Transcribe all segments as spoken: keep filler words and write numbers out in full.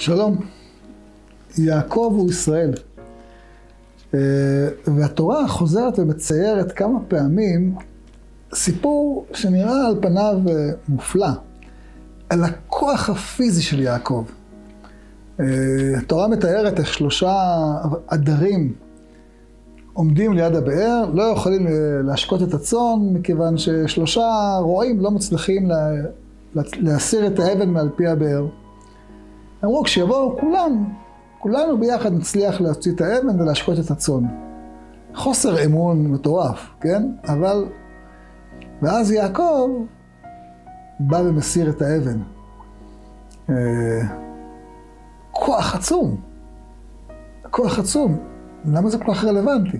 שלום, יעקב הוא ישראל, והתורה חוזרת ומציירת כמה פעמים סיפור שנראה על פניו מופלא, על הכוח הפיזי של יעקב. התורה מתארת איך שלושה עדרים עומדים ליד הבאר, לא יכולים להשקות את הצאן, מכיוון ששלושה רועים לא מצליחים להסיר את האבן מעל פי הבאר. אמרו, כשיבואו כולם, כולנו ביחד נצליח להוציא את האבן ולהשקות את הצאן. חוסר אמון מטורף, כן? אבל, ואז יעקב בא ומסיר את האבן. כוח עצום. כוח עצום. למה זה כל כך רלוונטי?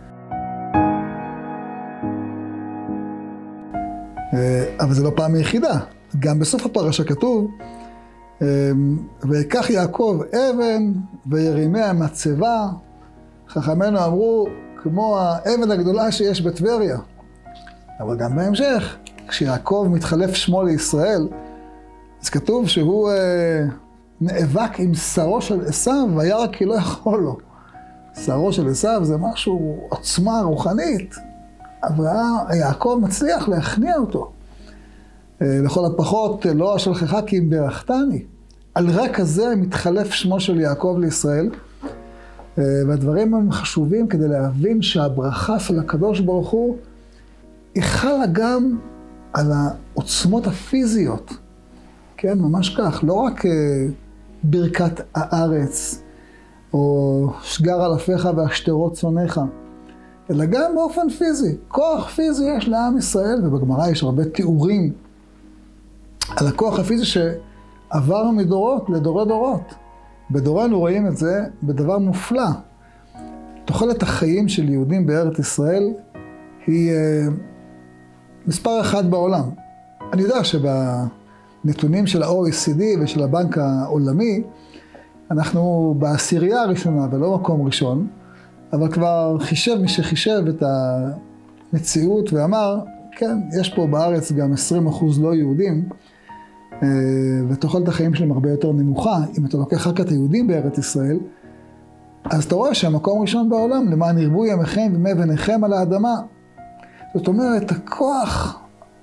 אבל זה לא פעם היחידה. גם בסוף הפרשה כתוב, ויקח יעקב אבן וירימיה מצבה, חכמינו אמרו, כמו האבן הגדולה שיש בטבריה. אבל גם בהמשך, כשיעקב מתחלף שמו לישראל, אז כתוב שהוא אה, נאבק עם שרו של עשיו, וירא כי לא יכול לו. שרו של עשיו זה משהו, עוצמה רוחנית, אבל יעקב מצליח להכניע אותו. אה, לכל הפחות, לא אשלחך כי אם ברכתני. על רקע זה מתחלף שמו של יעקב לישראל, אה, והדברים הם חשובים כדי להבין שהברכה של הקדוש ברוך הוא, היא חלה גם על העוצמות הפיזיות, כן, ממש כך, לא רק ברכת הארץ, או שגר אלפיך והשתרות צונך, אלא גם באופן פיזי. כוח פיזי יש לעם ישראל, ובגמרא יש הרבה תיאורים על הכוח הפיזי שעבר מדורות לדורי דורות. בדורנו רואים את זה בדבר מופלא. תוחלת החיים של יהודים בארץ ישראל היא מספר אחד בעולם. אני יודע שבנתונים של ה-או אי סי די ושל הבנק העולמי, אנחנו בעשירייה הראשונה ולא מקום ראשון, אבל כבר חישב מי שחישב את המציאות ואמר, כן, יש פה בארץ גם עשרים אחוז לא יהודים, ותוחלת החיים שלהם הרבה יותר נמוכה. אם אתה לוקח רק את היהודים בארץ ישראל, אז אתה רואה שהמקום ראשון בעולם, למען ירבו ימיכם וימי בניכם על האדמה. זאת אומרת, הכוח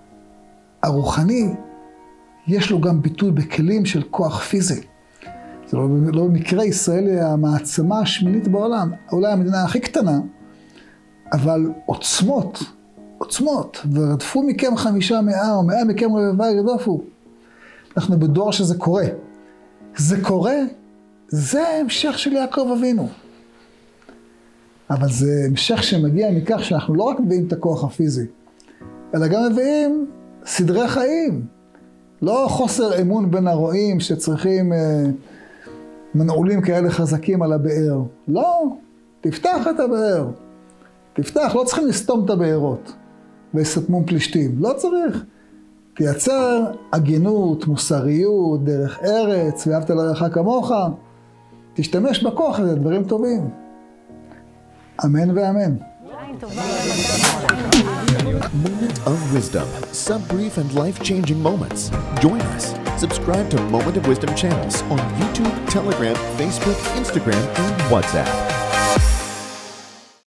הרוחני, יש לו גם ביטוי בכלים של כוח פיזי. זה לא, לא במקרה ישראל היא המעצמה השמינית בעולם, אולי המדינה הכי קטנה, אבל עוצמות, עוצמות, ורדפו מכם חמישה מאה, או מאה מכם רבבה ירדפו. אנחנו בדור שזה קורה. זה קורה, זה המשך של יעקב אבינו. אבל זה המשך שמגיע מכך שאנחנו לא רק מביאים את הכוח הפיזי, אלא גם מביאים סדרי חיים. לא חוסר אמון בין הרועים שצריכים אה, מנעולים כאלה חזקים על הבאר. לא, תפתח את הבאר. תפתח, לא צריכים לסתום את הבארות ויסתמו פלישתים. לא צריך. תייצר הגינות, מוסריות, דרך ארץ, ואהבת לרעך כמוך. תשתמש בכוח הזה, דברים טובים. אמן ואמן. Moment of Wisdom. Some brief and life-changing moments. Join us. Subscribe to Moment of Wisdom channels on YouTube, Telegram, Facebook, Instagram, and WhatsApp.